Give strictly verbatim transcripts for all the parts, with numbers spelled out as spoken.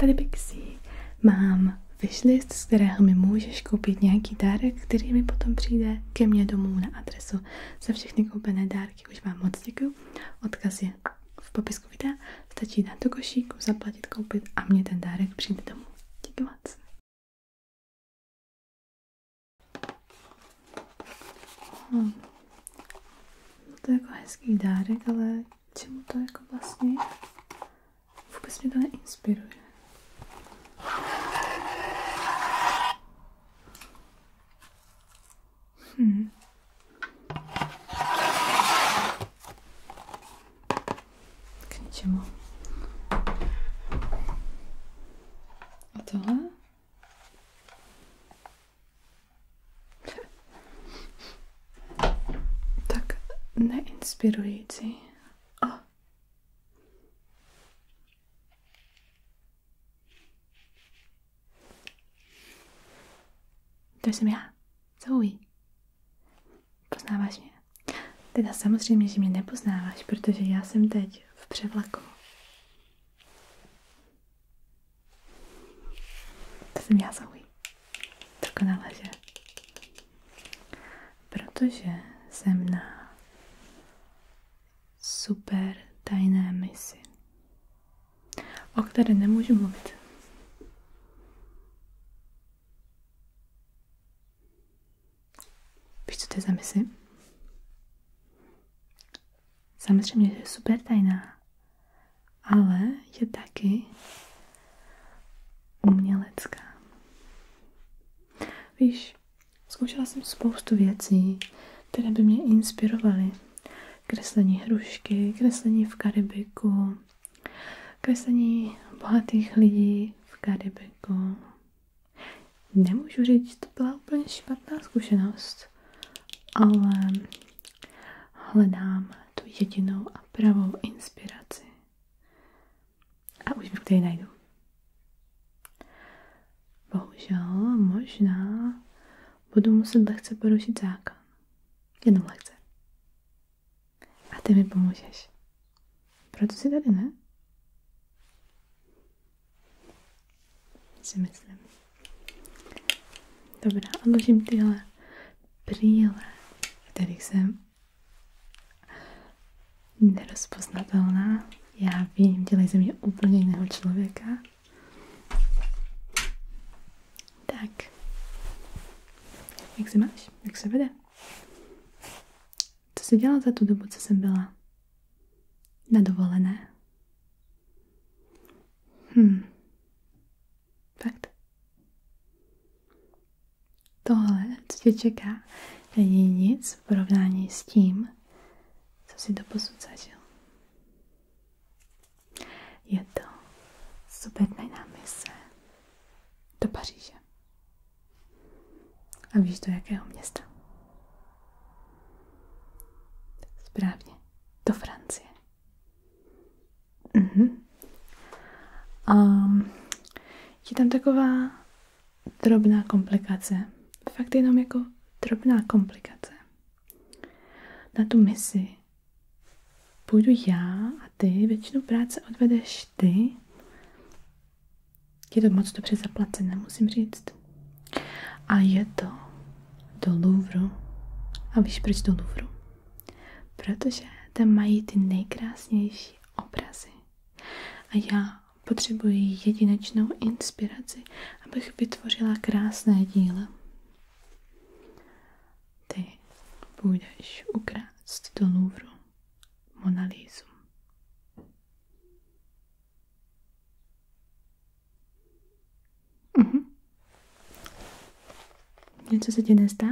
tady Pixie. Mám wishlist, z kterého mi můžeš koupit nějaký dárek, který mi potom přijde ke mně domů na adresu. Za všechny koupené dárky už vám moc děkuju. Odkaz je v popisku videa. Stačí dát do košíku, zaplatit, koupit a mně ten dárek přijde domů. Díky moc. Hmm. To je jako hezký dárek, ale čemu to jako vlastně je? Vůbec mě to neinspiruje. Hmm. K ničemu. A tohle? Tak neinspirující. Oh. To jsem já. Zoe. Poznáváš mě? Teda samozřejmě, že mě nepoznáváš, protože já jsem teď v převlaku. To jsem já, Zoe. Dokonale, že? Protože jsem na super tajné misi, o které nemůžu mluvit. Víš, co to je za misi? Samozřejmě, že je super tajná, ale je taky umělecká. Víš, zkoušela jsem spoustu věcí, které by mě inspirovaly. Kreslení hrušky, kreslení v Karibiku, kreslení bohatých lidí v Karibiku. Nemůžu říct, že to byla úplně špatná zkušenost, ale hledám tu jedinou a pravou inspiraci. A už vím, kde ji najdu. Bohužel, možná budu muset lehce porušit zákon. Jenom lehce. A ty mi pomůžeš. Proto si tady, ne? Si myslím. Dobrá, odložím tyhle brýle, kterých jsem nerozpoznatelná. Já vím, dělají ze mě úplně jiného člověka. Tak. Jak se máš? Jak se vede? Co jsi dělala za tu dobu, co jsem byla na dovolené? Hm. Fakt? Tohle, co tě čeká, není nic v porovnání s tím, co jsi doposud zažil. Je to super tajná mise do Paříže. A víš do jakého města? Správně, do Francie. Mhm. Um, je tam taková drobná komplikace. Fakt jenom jako drobná komplikace. Na tu misi půjdu já a ty, většinu práce odvedeš ty. Je to moc dobře zaplacené, musím říct. A je to do Louvru. A víš, proč do Louvru? Protože tam mají ty nejkrásnější obrazy. A já potřebuji jedinečnou inspiraci, abych vytvořila krásné dílo. Ty půjdeš ukrást do Louvru Mona Lisu. Mhm. Něco se ti nezdá?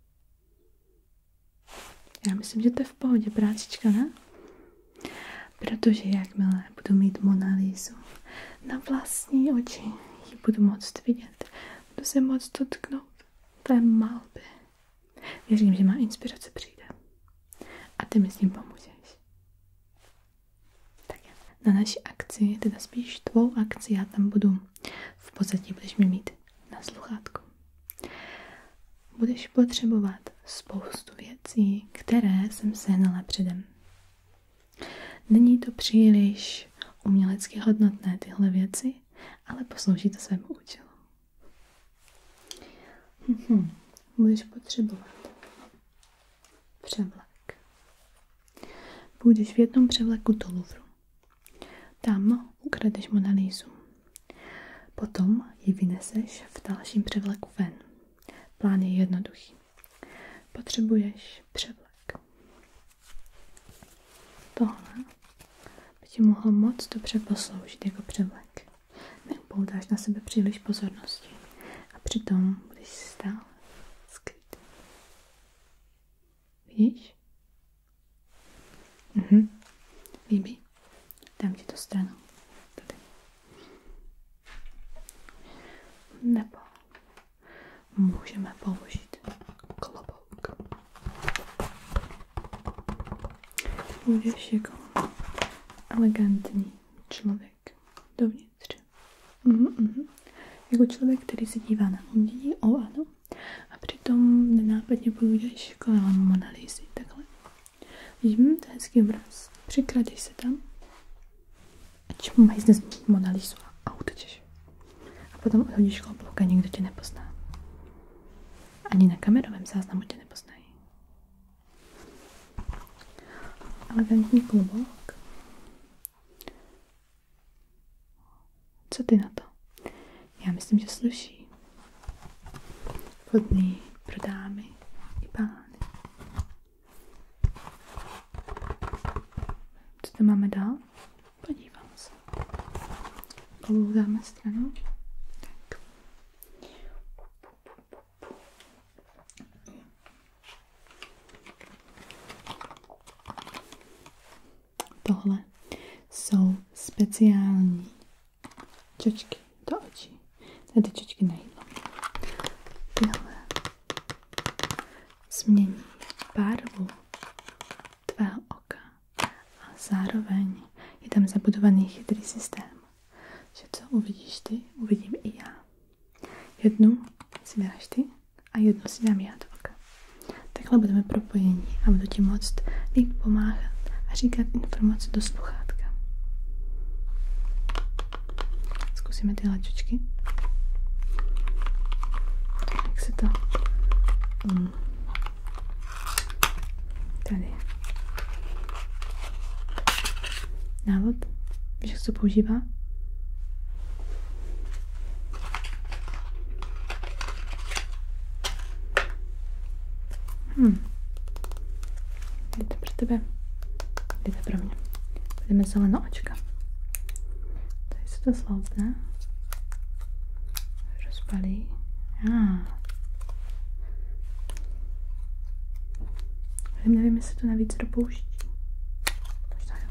Já myslím, že to je v pohodě, prácička, ne? Protože jakmile budu mít Mona Lisu na vlastní oči, ji budu moct vidět, budu se moct dotknout té malby. Věřím, že má inspirace přijde. A ty mi s tím pomůžeš. Tak na naší akci, teda spíš tvou akci, já tam budu v pozadí, budeš mě mít na sluchátku. Budeš potřebovat spoustu věcí, které jsem sehnala předem. Není to příliš umělecky hodnotné tyhle věci, ale poslouží to svému účelu. Mhm. Budeš potřebovat převlek. Půjdeš v jednom převleku do Louvru. Tam ukradeš Mona Lisu. Potom ji vyneseš v dalším převleku ven. Plán je jednoduchý. Potřebuješ převlek. Tohle by ti mohlo moc dobře posloužit jako převlek. Neupoutáš na sebe příliš pozornosti a přitom budeš stále skrytý. Vidíš? Mhm. Líbí? Dám ti to stranou. Tady. Nebo můžeme použít klobouk. Budeš jako elegantní člověk dovnitř. Mhm, mhm. Jako člověk, který se dívá na umění, o ano, a přitom nenápadně půjdeš kolem Mona Lisy, takhle. Vidím, to je hezký obraz. Přikradeš se tam, ať mají zde Mona Lisu a utečeš. A potom odhodíš klobouk a nikdo tě nepozná. Ani na kamerovém záznamu tě nepoznají. Elegantní klobouk. Co ty na to? Já myslím, že sluší. Vhodný pro dámy i pány. Co tam máme dál? Podívám se. Klobouk dáme stranou. Tak. Tohle jsou speciální čočky do očí. Tady čočky na jídlo. Tyhle změní barvu tvého oka a zároveň je tam zabudovaný chytrý systém, že co uvidíš ty, uvidím i já. Jednu si dáš ty a jednu si dám já do oka. Takhle budeme propojení a budu ti moct líp pomáhat a říkat informace do sluchátka. Zkusíme tyhle čočky. Jak se to... Um, tady. Návod. Víš, jak se to používá? Hmm. Je to pro tebe. Je to pro mě. Budeme zeleno očka. Tady se to sloupne. Rozpalí. Ah. Nevím, jestli to navíc dopouští. Možná jo.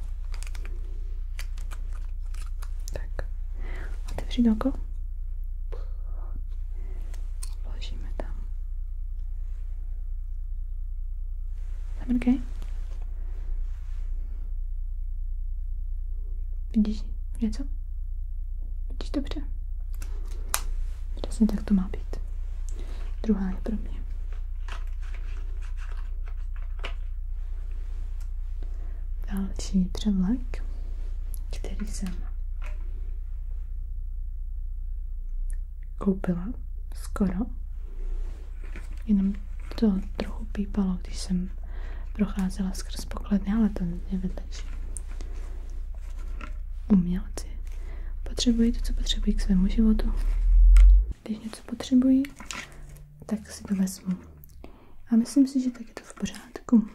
Tak. Otevřít oko. Položíme tam. Zamrkej. Vidíš něco? Vidíš dobře? Přesně tak to má být. Druhá je pro mě. Další převlek, který jsem koupila skoro. Jenom to trochu pípalo, když jsem procházela skrz pokladny, ale to je vedlejší. Umělci potřebují to, co potřebují k svému životu. Když něco potřebují, tak si to vezmu. A myslím si, že tak je to v pořádku.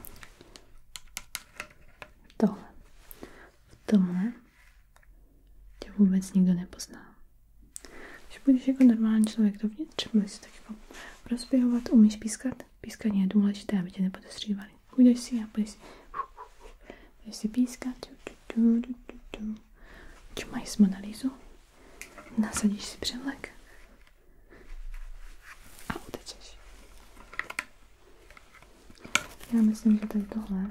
Tohle. V tomhle tě vůbec nikdo nepozná. Když budeš jako normální člověk dovnitř, budeš se tak jako rozběhovat, umíš pískat. Pískání je důležité, aby tě nepodezřívali. Půjdeš si a budeš si, budeš si pískat. Čo mají s Mona Lisu? Nasadíš si převlek a utečeš. Já myslím, že tady tohle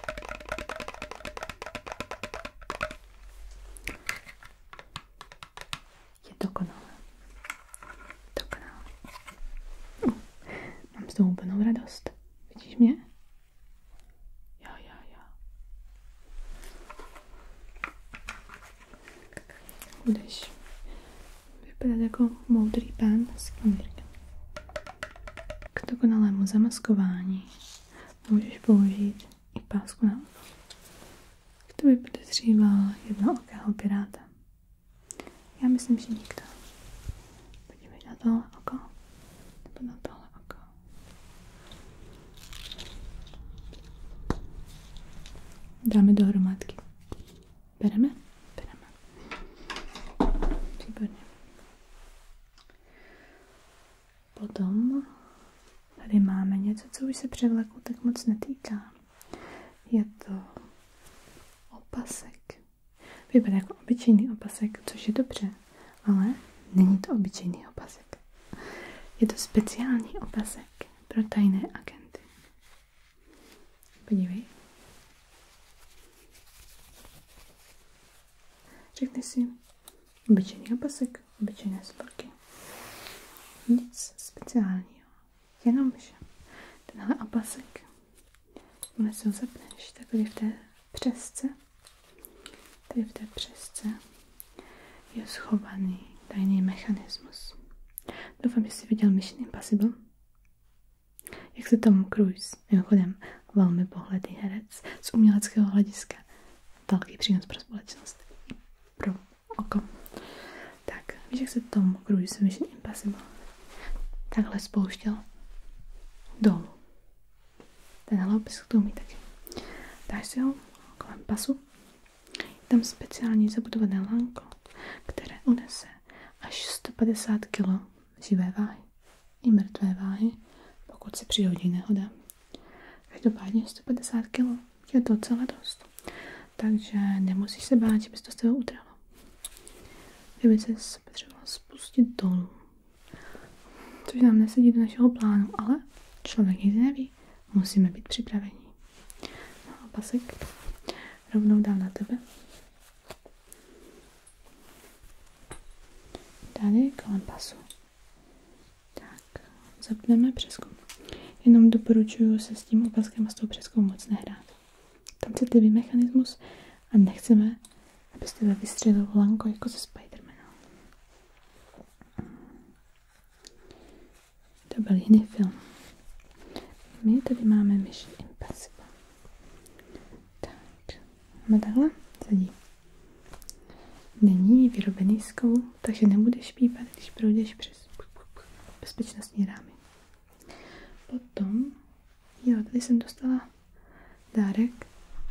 je dokonalé. Dokonalé. Uh, mám z toho úplnou radost. Vidíš mě? Jo, jo, jo. Budeš vypadat jako moudrý pán s knírkem. K dokonalému zamaskování můžeš použít i pásku na oko. Kdo by podezříval jednookého piráta? Já myslím, že nikdo. Podívej na tohle oko, nebo na tohle oko. Dáme dohromádky. Bereme? Bereme. Výborně. Potom tady máme něco, co už se převleku tak moc netýká. Je to opasek. Vypadá jako obyčejný opasek, což je dobře, ale není to obyčejný opasek. Je to speciální opasek pro tajné agenty. Podívej. Řekni si, obyčejný opasek, obyčejné sporky. Nic speciálního. Jenomže tenhle opasek, jakmile se ho zapneš, tak tady v té přesce, tady v té přesce je schovaný tajný mechanismus. Doufám, že jsi viděl Mission Impossible. Jak se Tom Cruise, mimochodem velmi pohledný herec, z uměleckého hlediska velký přínos pro společnost, pro oko. Tak, víš, jak se Tom Cruise v Mission Impossible takhle spouštěl dolů. Tenhle opis to umí taky. Dáš si ho kolem pasu. Je tam speciální zabudované lánko, které unese až sto padesát kilogramů živé váhy i mrtvé váhy, pokud se přihodí nehoda. Každopádně sto padesát kilogramů je docela dost. Takže nemusíš se bát, že bys to z toho utrhlo. Kdyby se potřeboval spustit dolů. Což nám nesedí do našeho plánu, ale člověk nic neví. Musíme být připraveni. No a pasek rovnou dám na tebe. Tady kolem pasu. Tak, zapneme přeskum. Jenom doporučuji se s tím opaskem a s tou přeskou moc nehrát. Tam se ty mechanismus a nechceme, abyste ve vystřelil lanko jako ze Spidermana. To byl jiný film. My tady máme Mission Impossible. Tak, máme takhle, sedí. Není vyrobený z kovů, takže nebudeš pípat, když projdeš přes bezpečnostní rámy. Potom, jo, tady jsem dostala dárek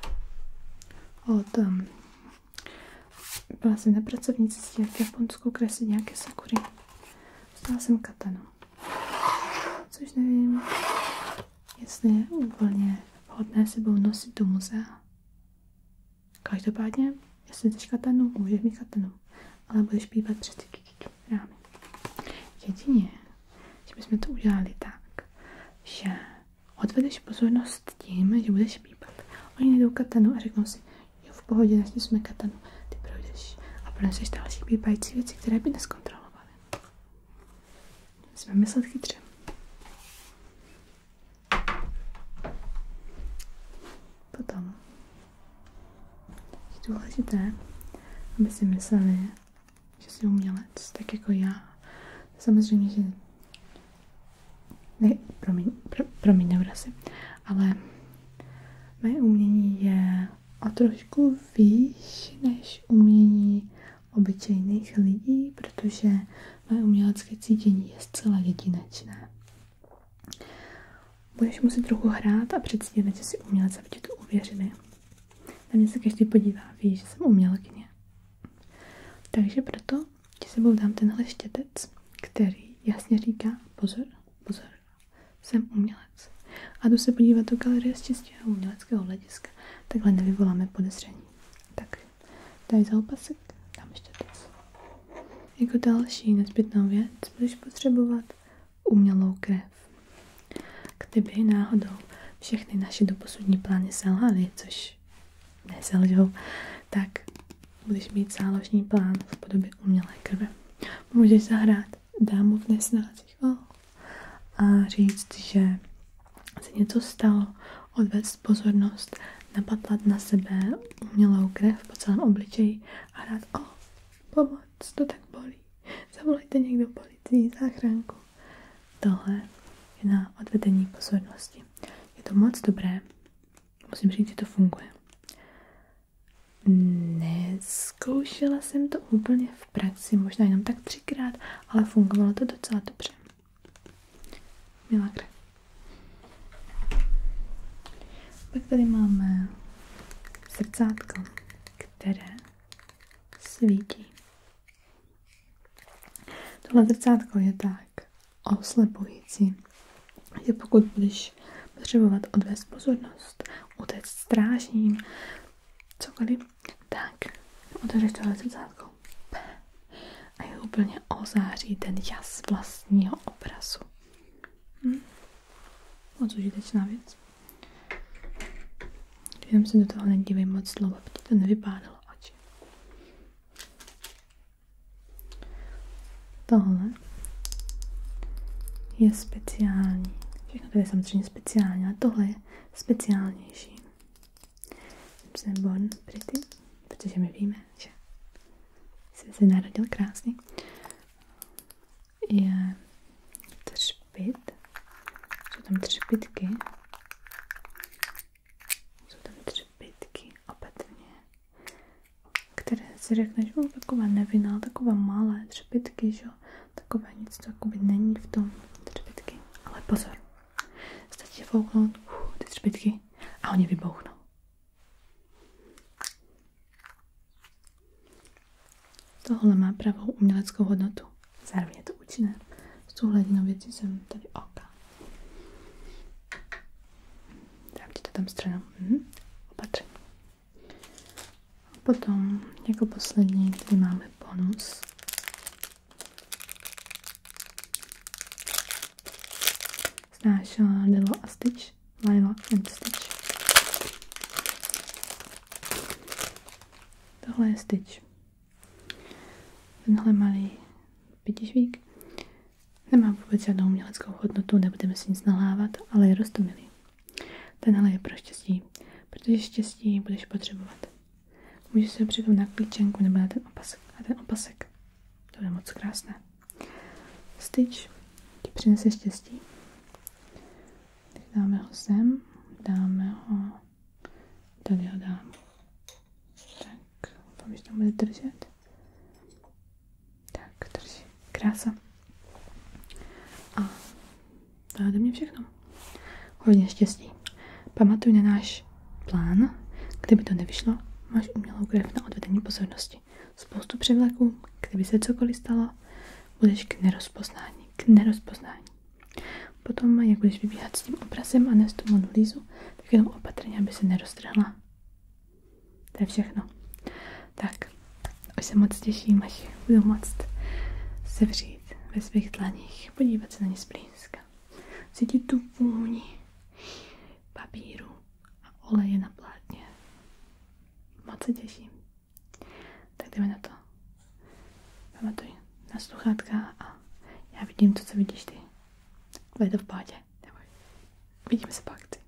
od um, byla jsem na pracovní cestě v Japonsku kreslit nějaké sakury. Dostala jsem katanu. Což nevím, jestli je úplně vhodné sebou nosit do muzea. Každopádně, jestli chceš katanu, můžeš mít katanu, ale budeš pípat přes ty rámy. Jedině, že bychom to udělali tak, že odvedeš pozornost tím, že budeš pípat. Oni najdou katanu a řeknou si, jo, v pohodě, našli jsme katanu, ty projdeš a proneseš další pípající věci, které by neskontrolovali. Musíme myslet chytře. Potom je důležité, aby si mysleli, že jsi umělec, tak jako já. Samozřejmě, že ne, promiň, pro, promiň neurasy, ale moje umění je o trošku výš než umění obyčejných lidí, protože moje umělecké cítění je zcela jedinečné. Budeš muset trochu hrát a předstírat, že jsi umělec, aby ti to uvěřili. Na mě se každý podívá, ví, že jsem umělkyně. Takže proto ti sebou dám tenhle štětec, který jasně říká, pozor, pozor, jsem umělec. A jdu se podívat do galerie z čistého uměleckého hlediska. Takhle nevyvoláme podezření. Tak, daj za opasek, dám štětec. Jako další nezbytnou věc budeš potřebovat umělou krev. Kdyby náhodou všechny naše doposudní plány selhaly, což neselžou, tak budeš mít záložní plán v podobě umělé krve. Můžeš zahrát dámu v nesnázích oh, a říct, že se něco stalo, odvést pozornost, napatlat na sebe umělou krev po celém obličeji a hrát o, oh, pomoc, to tak bolí. zavolejte někdo policii, záchranku. Tohle je na odvedení pozornosti. Je to moc dobré. Musím říct, že to funguje. Nezkoušela jsem to úplně v praxi, možná jenom tak třikrát, ale fungovalo to docela dobře. Milagre. Pak tady máme srdcátko, které svítí. Tohle zrcátko je tak oslepující, že pokud budeš potřebovat odvést pozornost, utéct strážním, cokoliv, tak otevřeš tohle zrcátko a je úplně ozáří ten jas vlastního obrazu. Hm? Moc užitečná věc. Jenom se do toho nedívej moc dlouho, aby ti to nevypádalo oči. Tohle je speciální. Všechno to je samozřejmě speciální, ale tohle je speciálnější. Jsem born pretty, protože my víme, že jsi se narodil krásně. Je třpyt. Jsou tam třpytky. Jsou tam třpytky opatrně, které si řekneš, no taková nevinná, taková malé třpytky, že jo, takové nic, to jakoby není v tom třpytky, ale pozor, stačí fouknout uh, ty třpytky a oni vybouchnou. Tohle má pravou uměleckou hodnotu, zároveň je to účinné. S tou hladinou věcí jsem tady oka. Dám ti to tam stranou. Mhm. Opatrně. A potom jako poslední tady máme bonus. Znáš Lilo a Stitch? Lilo and Stitch. Tohle je Stitch. Tenhle malý pětišvík nemá vůbec žádnou uměleckou hodnotu, nebudeme si nic nalávat, ale je roztomilý. Tenhle je pro štěstí, protože štěstí budeš potřebovat. Můžeš se připnout na klíčenku nebo na ten opasek. A ten opasek, to je moc krásné. Stitch ti přinese štěstí. Tak dáme ho sem, dáme ho, tady ho dám. Tak, doufám, že tam bude držet. Tak, drží. Krása. A to je ode mě všechno. Hodně štěstí. Pamatuj na náš plán. Kdyby to nevyšlo, máš umělou krev na odvedení pozornosti. Spoustu převleků, kdyby se cokoliv stalo, budeš k nerozpoznání. K nerozpoznání. Potom, jak budeš vybíhat s tím obrazem a nést tu Monu Lisu, tak jenom opatrně, aby se neroztrhla. To je všechno. Tak, už se moc těším, až budu moct sevřít ve svých dlaních, podívat se na ně zblízka. Cítit tu vůni papíru a oleje na plátně. Moc se těším. Tak jdeme na to. Pamatuj na sluchátka a já vidím to, co vidíš ty. Bude to v pohodě. Neboj. Vidíme se pak.